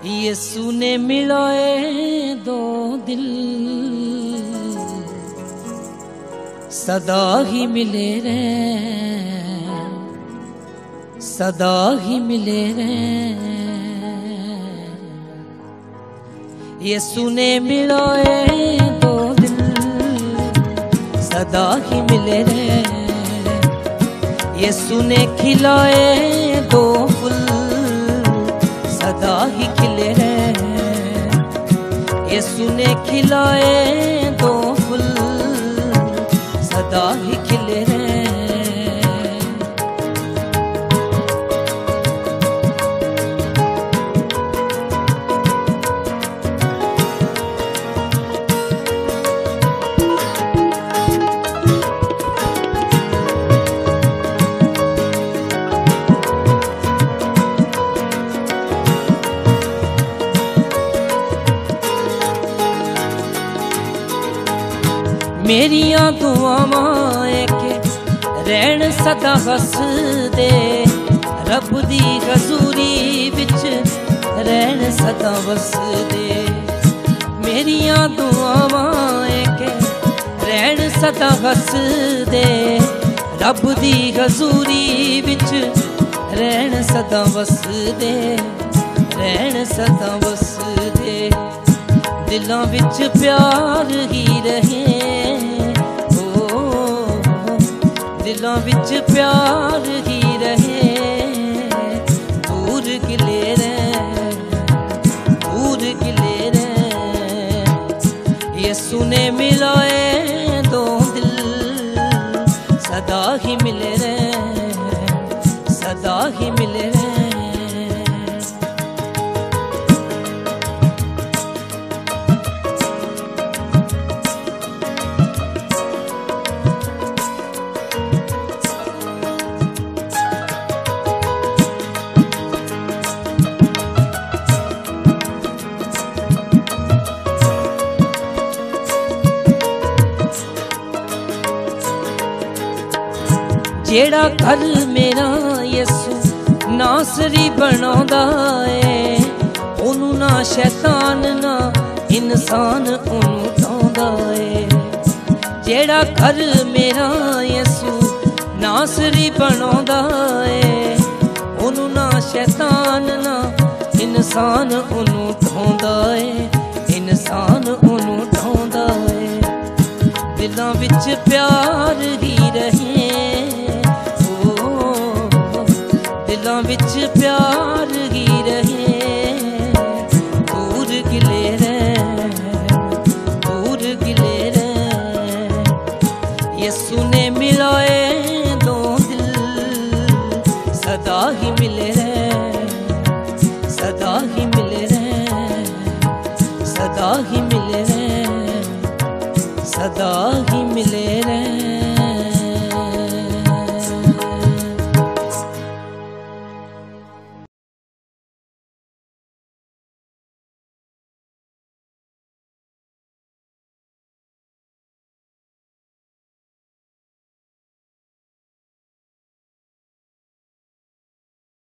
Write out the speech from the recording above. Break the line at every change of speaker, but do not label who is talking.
यीशु ने मिलाए दो दिल, सदा ही मिले रहे, सदा ही मिले रहे। यीशु ने मिलाए दो दिल, सदा ही मिले रहे। यीशु ने खिलाए दो फूल, सदा ही खिले रहे। यीशु ने खिलाए दो फूल, सदा ही खिले रहे। मेरिया दुआवां के रहन सदा हसदे, रब दी हजूरी विच रहन सदा वसदे। मेरिया दुआवां के रहन सदा हसदे, रब दी हजूरी विच रहन सदा वसदे, रहन सदा वसदे। दिलां विच प्यार ही रहे, दिलों विच प्यार ही रहे। दूर गिले रहे, दूर गिले रहे। यीशु ने मिलाए दो दिल, सदा ही मिले रहे, सदा ही मिले रहे। जेड़ा घर मेरा यीशु नासरी बनांदा है, ओनू ना शैतान ना इंसान ओनू ढांदा है। जेड़ा घर मेरा यीशु नासरी बनांदा है, ओनू ना शैतान ना इंसान ओनू ढांदा है, इंसान ओनू ढांदा है। दिलां विच प्यार ही रहे, दिलां विच प्यार ही रहे। दूर गिले रहे, दूर गिले रहे। यीशु ने मिलाए दो दिल, सदा ही मिले रहे, सदा ही मिले।